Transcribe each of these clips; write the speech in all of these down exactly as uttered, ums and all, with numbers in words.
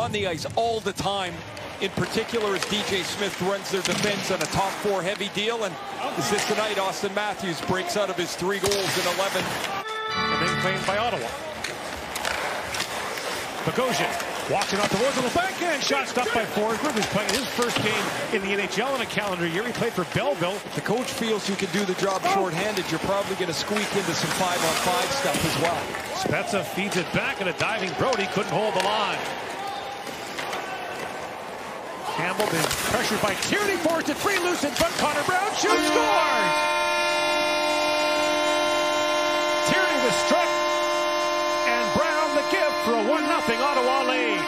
on the ice all the time. In particular, as D J Smith runs their defense on a top four heavy deal. And is this tonight, Austin Matthews breaks out of his three goals in eleven. And then claimed by Ottawa. Bogosian walking off the boards with a backhand shot stopped by Forsberg, who's playing his first game in the N H L in a calendar year. He played for Belleville. The coach feels you can do the job shorthanded. You're probably going to squeak into some five-on-five stuff as well. Spezza feeds it back, and a diving Brody couldn't hold the line. Campbell been pressured by Tierney, forced it free, loose in front. Connor Brown shoots, scores! Tierney was struck, and Brown the gift for a one nothing Ottawa lead.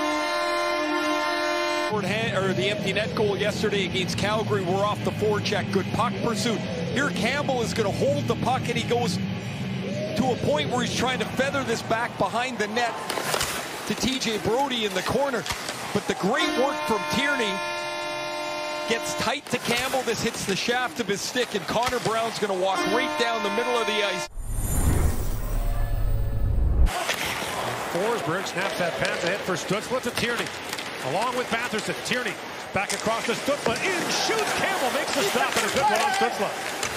Or the empty net goal yesterday against Calgary were off the forecheck. Good puck pursuit. Here Campbell is going to hold the puck, and he goes to a point where he's trying to feather this back behind the net to T J Brody in the corner. But the great work from Tierney gets tight to Campbell. This hits the shaft of his stick, and Connor Brown's going to walk right down the middle of the ice. Forsberg snaps that pass ahead for Stutzla to Tierney. Along with Batherson, Tierney back across to Stutzla. In, shoots, Campbell makes the stop, and a good one on Stutzla.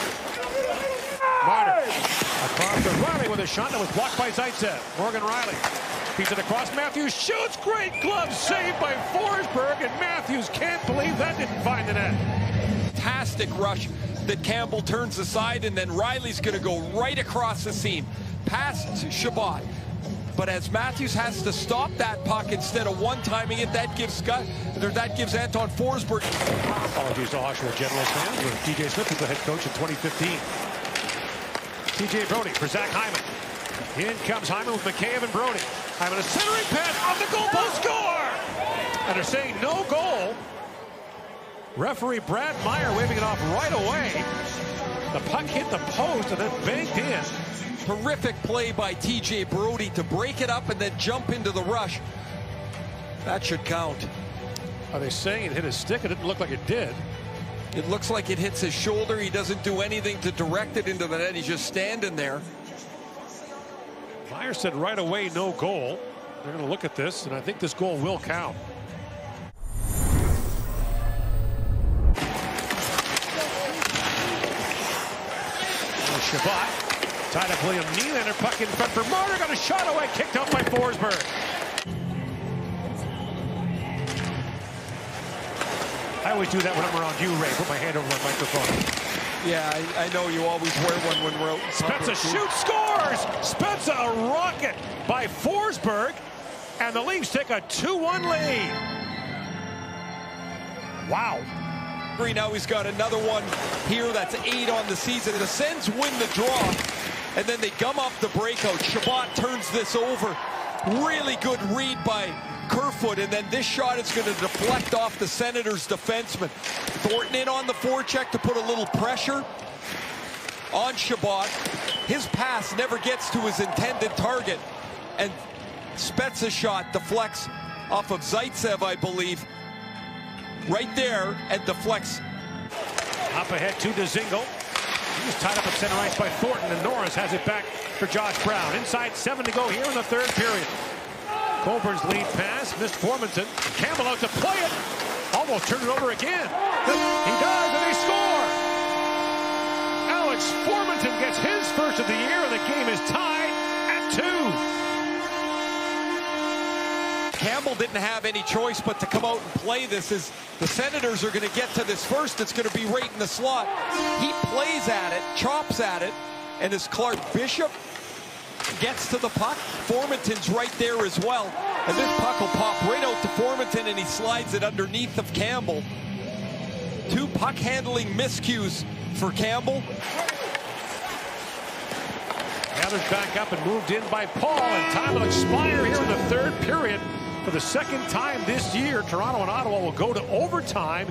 Marner across to Riley with a shot that was blocked by Zaitsev. Morgan Riley feeds it across. Matthews shoots. Great glove saved by Forsberg, and Matthews can't believe that didn't find the net. Fantastic rush that Campbell turns aside, and then Riley's going to go right across the seam past Chabot. But as Matthews has to stop that puck instead of one-timing it, that gives Scott, or that gives Anton Forsberg. Apologies to Oshawa Generals fans, where D J Smith was the head coach in twenty fifteen. T J Brody for Zach Hyman. In comes Hyman with McCabe and Brody. Hyman a centering pass on the goalpost, score! And they're saying no goal. Referee Brad Meyer waving it off right away. The puck hit the post and then banked in. Terrific play by T J Brody to break it up and then jump into the rush. That should count. Are they saying it hit his stick? It didn't look like it did. It looks like it hits his shoulder. He doesn't do anything to direct it into the net. He's just standing there. Meyer said right away no goal. They're going to look at this, and I think this goal will count. Chabot tied up William Nylander, puck in front for Marner, got a shot away, kicked out by Forsberg. I always do that when I'm around you, Ray. Put my hand over my microphone. Yeah, I, I know you always wear one when we're out. Spezza shoots, scores! Spezza a rocket by Forsberg, and the Leafs take a two one lead. Wow. Now he's got another one here. That's eight on the season. The Sens win the draw, and then they gum up the breakout. Chabot turns this over. Really good read by Kerfoot, and then this shot is going to deflect off the Senators' defenseman. Thornton in on the forecheck to put a little pressure on Chabot. His pass never gets to his intended target, and Spezza's shot deflects off of Zaitsev, I believe. Right there, and deflects. Up ahead to Dzingel. He's tied up at center ice by Thornton, and Norris has it back for Josh Brown. Inside seven to go here in the third period. Colburn's lead pass, missed Formanton. Campbell out to play it. Almost turned it over again. He does, and they score. Alex Formanton gets his first of the year, and the game is tied at two. Campbell didn't have any choice but to come out and play this. As the Senators are going to get to this first, it's going to be right in the slot. He plays at it, chops at it, and as Clark Bishop gets to the puck, Formanton's right there as well. And this puck will pop right out to Formanton, and he slides it underneath of Campbell. Two puck handling miscues for Campbell. Gathered back up and moved in by Paul, and time will expire here in the third period. For the second time this year, Toronto and Ottawa will go to overtime.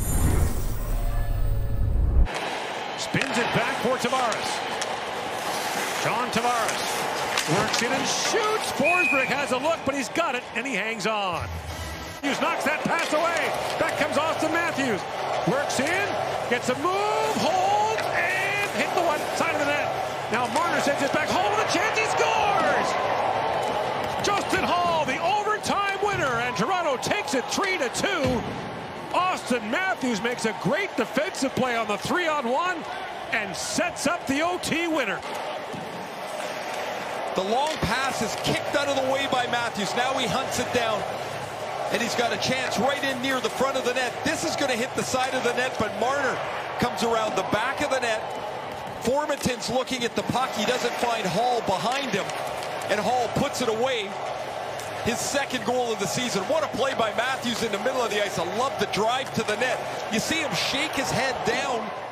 Spins it back for Tavares. John Tavares works in and shoots. Forsberg has a look, but he's got it, and he hangs on. Hughes knocks that pass away. Back comes Austin Matthews. Works in, gets a move, holds, and hit the one side of the net. Now Marner sends it back home with a chance. He scores! Justin Hall, the overtime winner, and Toronto three to two. Austin Matthews makes a great defensive play on the three-on-one and sets up the O T winner. The long pass is kicked out of the way by Matthews. Now he hunts it down, and he's got a chance right in near the front of the net. This is going to hit the side of the net, but Marner comes around the back of the net. Formenton's looking at the puck. He doesn't find Hall behind him, and Hall puts it away. His second goal of the season. What a play by Matthews in the middle of the ice. I love the drive to the net. You see him shake his head down